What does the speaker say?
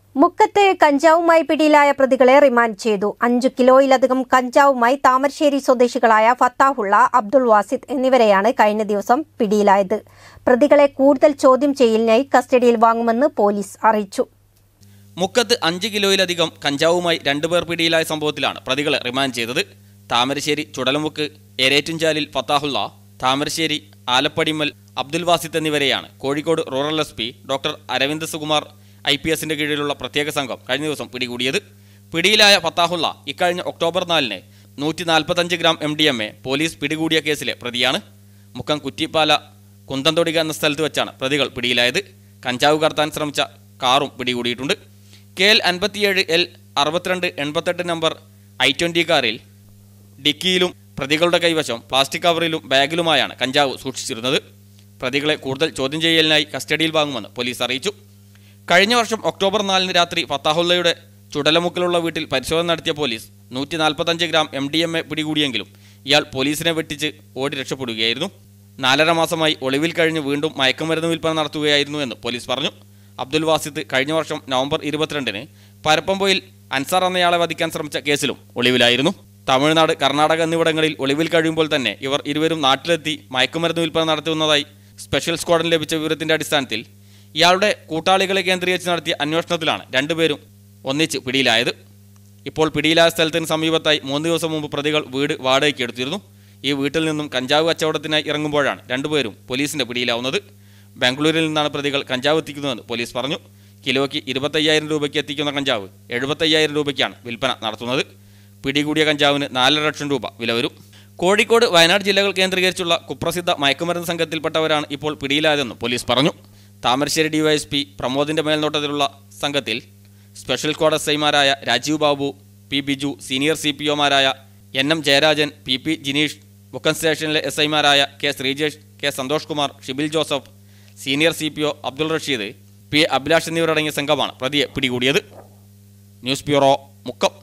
മുക്കത്ത് കഞ്ചാവുമായി പിടിയിലായ പ്രതികളെ റിമാൻഡ് ചെയ്തു. 5 കിലോയിലധികം കഞ്ചാവുമായി താമരശ്ശേരി സ്വദേശികളായ ഫത്താഹുള്ള, അബ്ദുൾ വാസിദ് എന്നിവരെയാണ് കഴിഞ്ഞ ദിവസം പിടിയിലായത്. പ്രതികളെ കൂടുതൽ ചോദ്യം ചെയ്യലിനായി കസ്റ്റഡിയിൽ വാങ്ങുമെന്ന് പോലീസ് അറിയിച്ചു. മുക്കത്ത് 5 കിലോയിലധികം കഞ്ചാവുമായി 2 പേർ പിടിയിലായ സംഭവത്തിലാണ് പ്രതികളെ റിമാൻഡ് ചെയ്തത്. താമരശ്ശേരി ചുടലമുക്ക് എരേറ്റുംചാലിൽ ഫത്താഹുള്ള, താമരശ്ശേരി ആലപ്പടിമൽ അബ്ദുൾ വാസിദ് എന്നിവരെയാണ് Kozhikode rural SP doctor Aravind Sukumar IPSന്റെ കീഴിലുള്ള പ്രത്യേക സംഘം കഴിഞ്ഞ ദിവസം പിടികൂടിയത്. പിടിയിലായ ഫത്താഹുള്ള ഇക്കഴിഞ്ഞ ഒക്ടോബർ 4-ന് 145 ഗ്രാം MDMA പോലീസ് പിടികൂടിയ കേസിലെ പ്രതിയാണ്. മുക്കം കുറ്റിപ്പാല കുന്തംതൊടിക എന്ന സ്ഥലത്ത് വെച്ചാണ് പ്രതികൾ പിടിയിലായത്. കഞ്ചാവ് കടത്താൻ ശ്രമിച്ച കാറും പിടികൂടിയിട്ടുണ്ട്. KL 57L 6288 നമ്പർ I-20 കാറിൽ ഡിക്കിയിലും പ്രതികളുടെ കൈവശം പ്ലാസ്റ്റിക് കവറിലും ബാഗിലുമായാണ് കഞ്ചാവ് സൂക്ഷിച്ചിരുന്നത്. പ്രതികളെ കൂടുതൽ ചോദ്യം ചെയ്യലിനായി കസ്റ്റഡിയിൽ വാങ്ങുമെന്ന് പോലീസ് അറിയിച്ചു. കഴിഞ്ഞ വർഷം ഒക്ടോബർ 4-ന് രാത്രി ഫത്താഹുള്ളയുടെ ചുടലമുക്കിലുള്ള വീട്ടിൽ പരിശോധന നടത്തിയ പോലീസ് 145 ഗ്രാം MDMA പിടികൂടിയെങ്കിലും ഇയാൾ പോലീസിനെ വെട്ടിച്ച് ഓടി രക്ഷപ്പെടുകയായിരുന്നു. 4.5 മാസമായി ഒളിവിൽ കഴിഞ്ഞ് വീണ്ടും മയക്കുമരുന്ന് വിൽപ്പന നടത്തുകയായിരുന്നു എന്ന് പോലീസ് പറഞ്ഞു. അബ്ദുൾ വാസിദ് കഴിഞ്ഞ വർഷം നവംബർ 22-ന് പരപ്പംപോയിൽ അൻസാർ എന്നയാളെ വധിക്കാൻ ശ്രമിച്ച കേസിലും ഒളിവിലായിരുന്നു. തമിഴ്നാട്, കർണാടക എന്നിവിടങ്ങളിൽ ഒളിവിൽ കഴിയുമ്പോൾ തന്നെ ഇവർ ഇരുവരും നാട്ടിലെത്തി മയക്കുമരുന്ന് വിൽപ്പന നടത്തുന്നതായി സ്പെഷ്യൽ സ്ക്വാഡിന് ലഭിച്ച വിവരത്തിന്റെ അടിസ്ഥാനത്തിൽ ഇയാളുടെ കൂട്ടാളികളെ കേന്ദ്രീകരിച്ച് നടത്തിയ അന്വേഷണത്തിലാണ് 2 പേരും ഒന്നിച്ച് പിടിയിലായത്. ഇപ്പോൾ പിടിയിലായ സ്ഥലത്തിന് സമീപത്തായി 3 ദിവസം മുമ്പ് പ്രതികൾ വീട് വാടകയ്ക്ക് എടുത്തിരുന്നു. ഈ വീട്ടിൽ നിന്നും കഞ്ചാവ് കച്ചവടത്തിനായി ഇറങ്ങുമ്പോഴാണ് 2 പേരും പോലീസിന്റെ പിടിയിലാവുന്നത്. ബാംഗ്ലൂരിൽ നിന്നാണ് പ്രതികൾ കഞ്ചാവ് എത്തിക്കുന്നതെന്ന് പോലീസ് പറഞ്ഞു. കിലോയ്ക്ക് 25,000 രൂപയ്ക്ക് എത്തിക്കുന്ന കഞ്ചാവ് 75,000 രൂപയ്ക്കാണ് വിൽപ്പന നടത്തുന്നത്. പിടികൂടിയ കഞ്ചാവിന് 4 ലക്ഷം രൂപ വില വരും. കോഴിക്കോട്, വയനാട് ജില്ലകൾ കേന്ദ്രീകരിച്ചുള്ള കുപ്രസിദ്ധ മയക്കുമരുന്ന് സംഘത്തിൽപ്പെട്ടവരാണ് ഇപ്പോൾ പിടിയിലായതെന്ന് പോലീസ് പറഞ്ഞു. താമരശ്ശേരി DYSP പ്രമോദിന്റെ മേൽനോട്ടത്തിലുള്ള സംഘത്തിൽ സ്പെഷ്യൽ സ്ക്വാഡ് SIമാരായ രാജീവ് ബാബു, P ബിജു, സീനിയർ CPOമാരായ NM ജയരാജൻ, PP ജിനീഷ്, മുക്കം സ്റ്റേഷനിലെ SIമാരായ K Sreejesh, K Santhosh Kumar, Shibil Joseph, senior CPO Abdul Rasheed, P Abhilash എന്നിവരടങ്ങിയ സംഘമാണ് പ്രതിയെ പിടികൂടിയത്. News bureau, Mukkam.